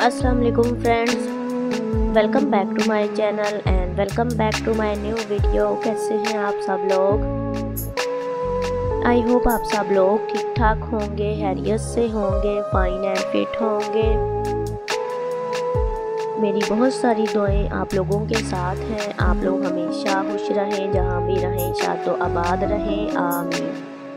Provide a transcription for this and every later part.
अस्सलाम वालेकुम friends, welcome back to my channel and welcome back to my new video. कैसे हैं आप सब लोग? आई होप आप सब लोग ठीक ठाक होंगे, हैरियत से होंगे, फाइन एंड फिट होंगे। मेरी बहुत सारी दुआएं आप लोगों के साथ हैं। आप लोग हमेशा खुश रहें, जहां भी रहें शाद आबाद रहें, आमीन।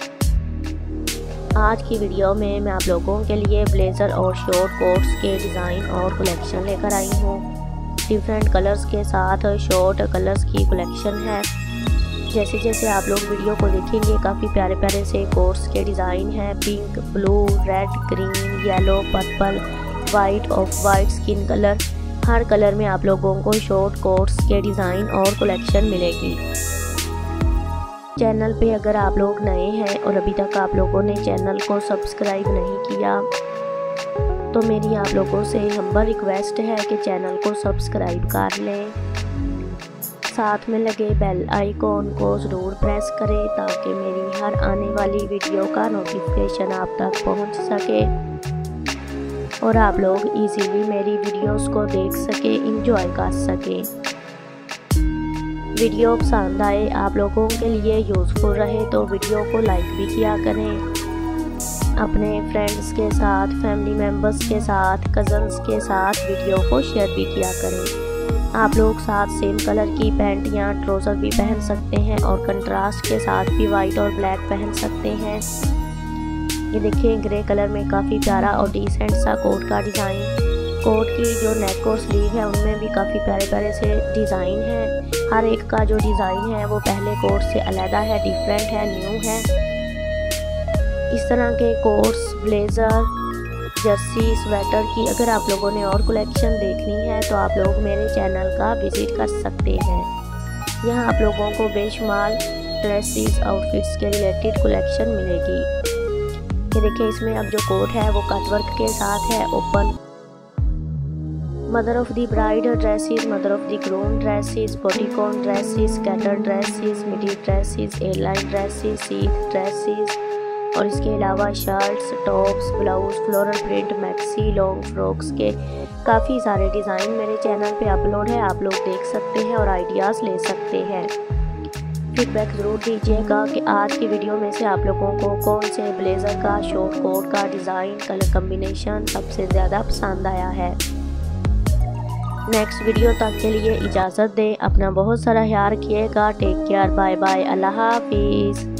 आज की वीडियो में मैं आप लोगों के लिए ब्लेज़र और शॉर्ट कोट्स के डिज़ाइन और कलेक्शन लेकर आई हूँ। डिफरेंट कलर्स के साथ शॉर्ट कलर्स की कलेक्शन है। जैसे जैसे आप लोग वीडियो को देखेंगे काफ़ी प्यारे प्यारे से कोट्स के डिज़ाइन हैं। Pink, blue, red, green, yellow, purple, white, off white, skin colour, हर कलर में आप लोगों को शॉर्ट कोट्स के डिज़ाइन और कलेक्शन मिलेगी। चैनल पे अगर आप लोग नए हैं और अभी तक आप लोगों ने चैनल को सब्सक्राइब नहीं किया तो मेरी आप लोगों से हम्बल रिक्वेस्ट है कि चैनल को सब्सक्राइब कर लें। साथ में लगे बेल आइकॉन को ज़रूर प्रेस करें ताकि मेरी हर आने वाली वीडियो का नोटिफिकेशन आप तक पहुंच सके और आप लोग इजीली मेरी वीडियोस को देख सके, एंजॉय कर सके। वीडियो पसंद आए, आप लोगों के लिए यूज़फुल रहे तो वीडियो को लाइक भी किया करें। अपने फ्रेंड्स के साथ, फैमिली मेम्बर्स के साथ, कज़न्स के साथ वीडियो को शेयर भी किया करें। आप लोग साथ सेम कलर की पैंट या ट्राउज़र भी पहन सकते हैं और कंट्रास्ट के साथ भी वाइट और ब्लैक पहन सकते हैं। ये देखिए ग्रे कलर में काफ़ी प्यारा और डिसेंट सा कोट का डिज़ाइन। कोट की जो नेक और स्लीव है उनमें भी काफ़ी प्यारे प्यारे से डिज़ाइन है। हर एक का जो डिज़ाइन है वो पहले कोट से अलग है, डिफरेंट है, न्यू है। इस तरह के कोट्स, ब्लेज़र, जर्सी, स्वेटर की अगर आप लोगों ने और कलेक्शन देखनी है तो आप लोग मेरे चैनल का विज़िट कर सकते हैं। यहाँ आप लोगों को बेशुमार ड्रेसेस, आउटफिट्स के रिलेटेड कलेक्शन मिलेगी। ये देखिए इसमें अब जो कोट है वो कटवर्क के साथ है, open. Mother of the bride dresses, mother of the groom dresses, bodycon dresses, skater dresses, midi dresses, airline dresses, sheath dresses और इसके अलावा shirts, tops, blouse, floral print, maxi, long frocks के काफ़ी सारे डिज़ाइन मेरे चैनल पे upload है। आप लोग देख सकते हैं और आइडियाज़ ले सकते हैं। फीडबैक ज़रूर दीजिएगा कि आज की वीडियो में से आप लोगों को कौन से ब्लेज़र का, शॉर्ट कोट का डिज़ाइन, कलर कम्बिनेशन सबसे ज़्यादा पसंद आया है। नेक्स्ट वीडियो तक के लिए इजाज़त दें। अपना बहुत सारा ख्याल रखिएगा। Take care, bye bye, Allah हाफिज़।